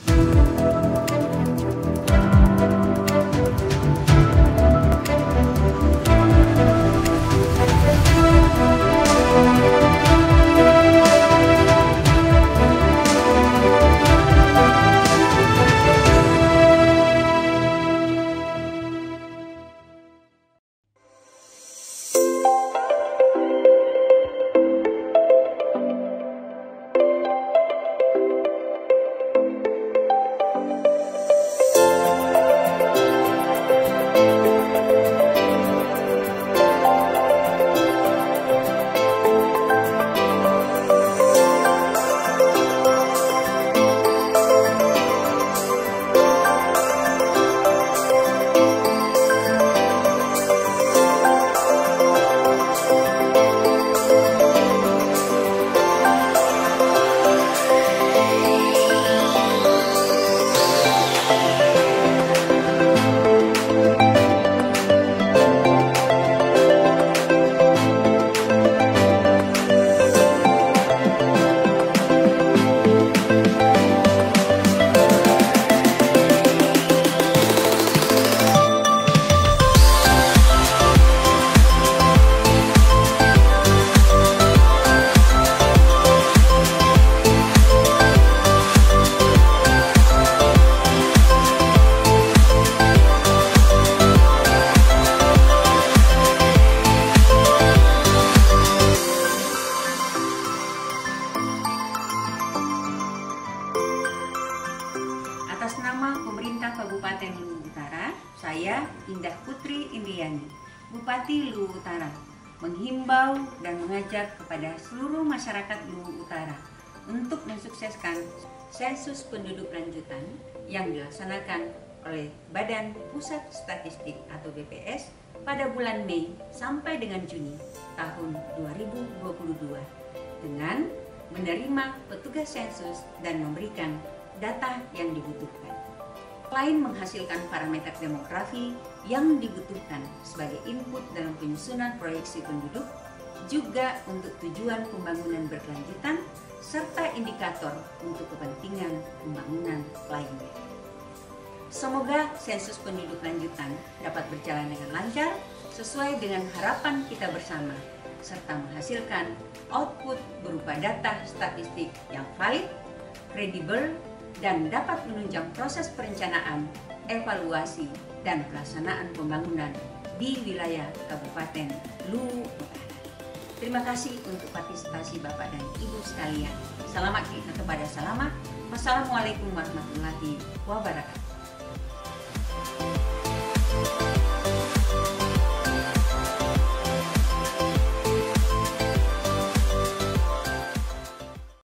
Atas nama pemerintah Kabupaten Luwu Utara, saya Indah Putri Indriani, Bupati Luwu Utara, menghimbau dan mengajak kepada seluruh masyarakat Luwu Utara untuk mensukseskan sensus penduduk lanjutan yang dilaksanakan oleh Badan Pusat Statistik atau BPS pada bulan Mei sampai dengan Juni tahun 2022 dengan menerima petugas sensus dan memberikan data yang dibutuhkan. Selain menghasilkan parameter demografi yang dibutuhkan sebagai input dalam penyusunan proyeksi penduduk, juga untuk tujuan pembangunan berkelanjutan, serta indikator untuk kepentingan pembangunan lainnya. Semoga sensus penduduk lanjutan dapat berjalan dengan lancar sesuai dengan harapan kita bersama, serta menghasilkan output berupa data statistik yang valid, kredibel, dan dapat menunjang proses perencanaan, evaluasi, dan pelaksanaan pembangunan di wilayah Kabupaten Luwu Utara. Terima kasih untuk partisipasi Bapak dan Ibu sekalian. Selamat kita kepada selamat. Wassalamualaikum warahmatullahi wabarakatuh.